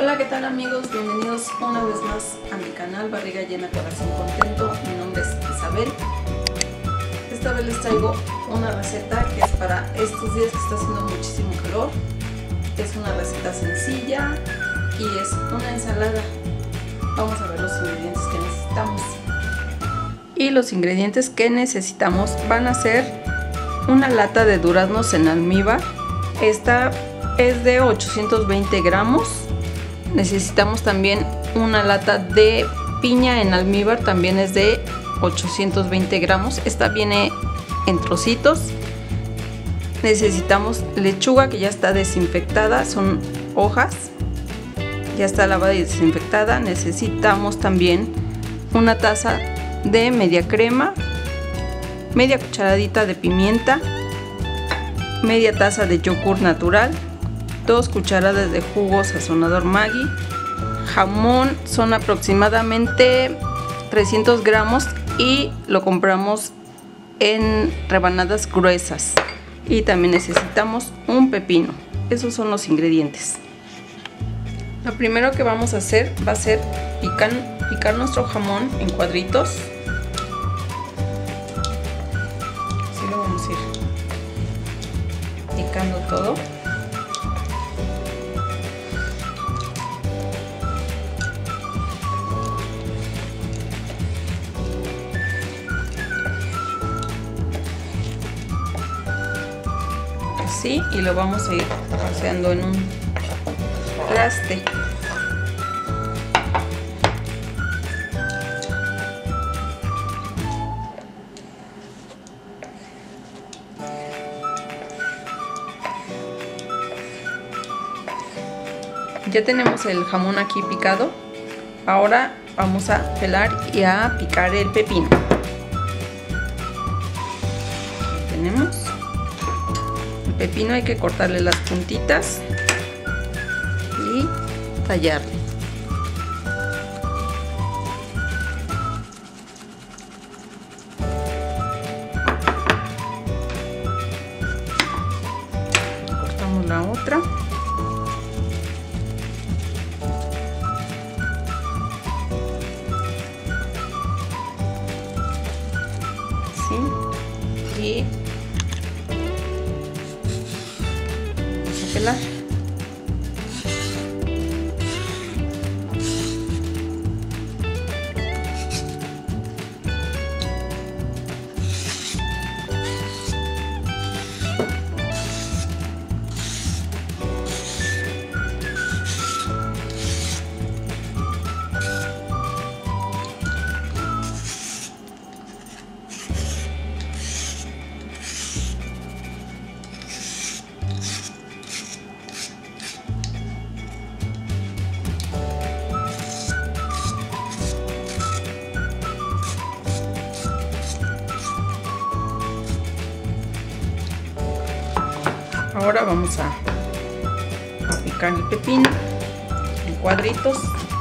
Hola, ¿qué tal amigos? Bienvenidos una vez más a mi canal Barriga Llena Corazón Contento. Mi nombre es Isabel. Esta vez les traigo una receta que es para estos días que está haciendo muchísimo calor. Es una receta sencilla y es una ensalada. Vamos a ver los ingredientes que necesitamos. Y los ingredientes que necesitamos van a ser una lata de duraznos en almíbar. Esta es de 820 gramos. Necesitamos también una lata de piña en almíbar, también es de 820 gramos. Esta viene en trocitos. Necesitamos lechuga que ya está desinfectada, son hojas, ya está lavada y desinfectada. Necesitamos también una taza de media crema, media cucharadita de pimienta, media taza de yogur natural, 2 cucharadas de jugo sazonador Maggi, jamón son aproximadamente 300 gramos y lo compramos en rebanadas gruesas. Y también necesitamos un pepino. Esos son los ingredientes. Lo primero que vamos a hacer va a ser picar nuestro jamón en cuadritos. Así lo vamos a ir picando todo. Así, y lo vamos a ir vaciando en un traste. Ya tenemos el jamón aquí picado. Ahora vamos a pelar y a picar el pepino. Aquí tenemos el pepino, hay que cortarle las puntitas y tallarle. Cortamos la otra. Y vamos a pelar. Ahora vamos a picar el pepino en cuadritos.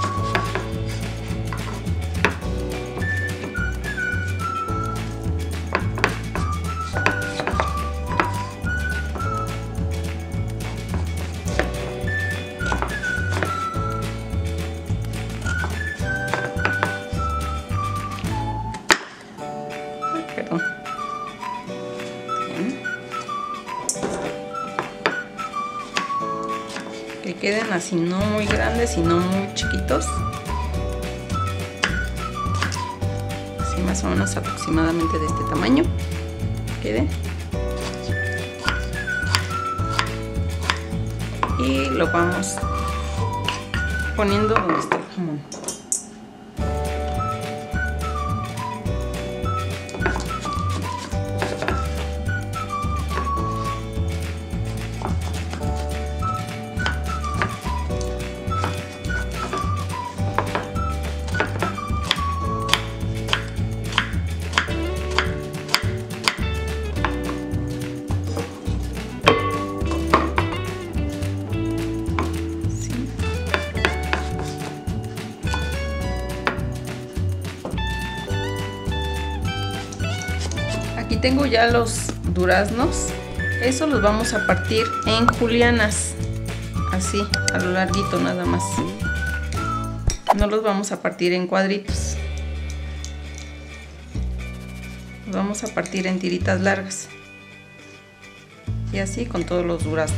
Perdón. Que queden así, no muy grandes y no muy chiquitos, así más o menos aproximadamente de este tamaño quede. Y lo vamos poniendo donde está el jamón. Aquí tengo ya los duraznos. Eso los vamos a partir en julianas. así, a lo larguito nada más. No los vamos a partir en cuadritos. Los vamos a partir en tiritas largas. Y así con todos los duraznos.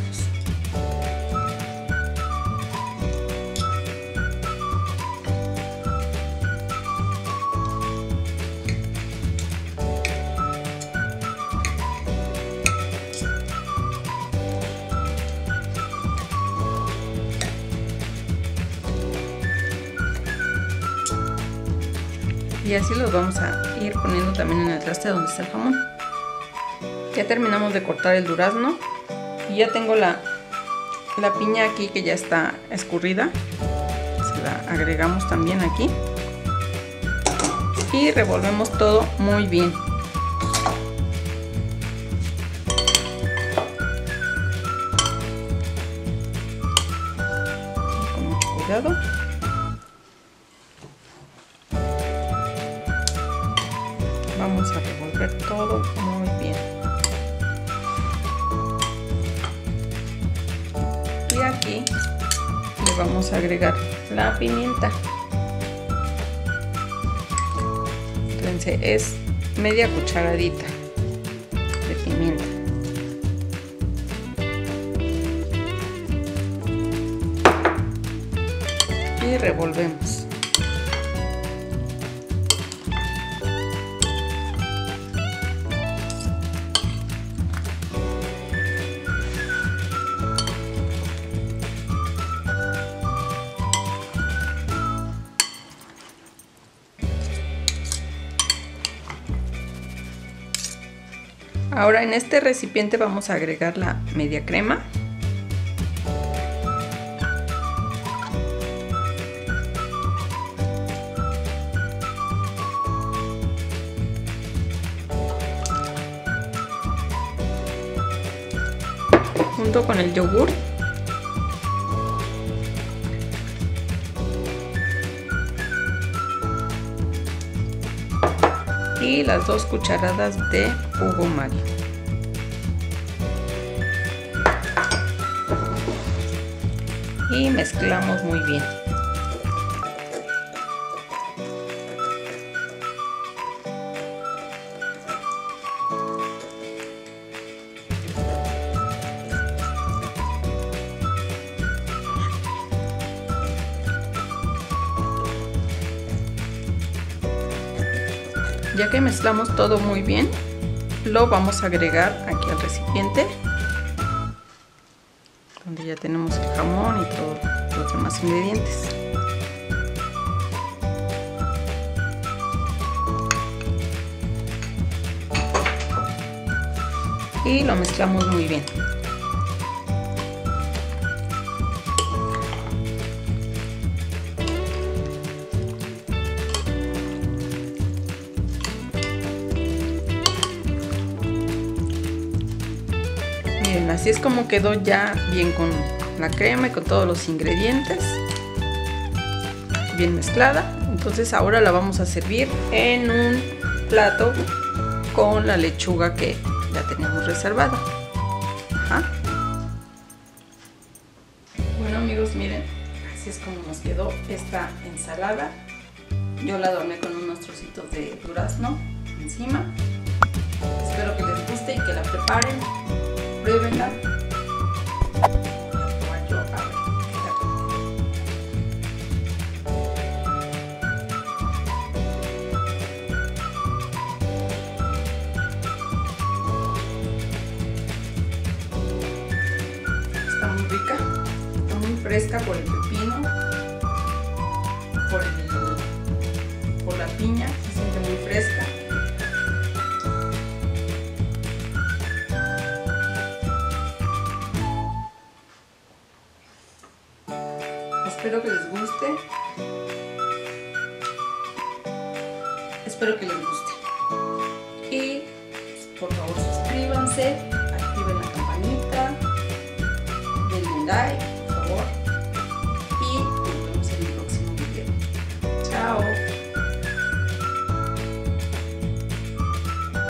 Y así los vamos a ir poniendo también en el traste donde está el jamón. Ya terminamos de cortar el durazno y ya tengo la piña aquí que ya está escurrida. Se la agregamos también aquí y revolvemos todo muy bien. Con mucho cuidado. Vamos a revolver todo muy bien. Y aquí le vamos a agregar la pimienta. Fíjense, es media cucharadita de pimienta. Y revolvemos. Ahora en este recipiente vamos a agregar la media crema. Junto con el yogur. Y las 2 cucharadas de jugo Maggi. Y mezclamos muy bien. Ya que mezclamos todo muy bien, lo vamos a agregar aquí al recipiente donde ya tenemos el jamón y todos los demás ingredientes. Y lo mezclamos muy bien. Miren, así es como quedó ya bien con la crema y con todos los ingredientes, bien mezclada. Entonces ahora la vamos a servir en un plato con la lechuga que ya tenemos reservada. Ajá. Bueno amigos, miren, así es como nos quedó esta ensalada. Yo la adorné con unos trocitos de durazno encima. Espero que les guste y que la preparen. Pruébenla. Está muy rica, está muy fresca por el pepino, por la piña, se siente muy fresca. Espero que les guste. Espero que les guste. Y por favor suscríbanse, activen la campanita, denle like.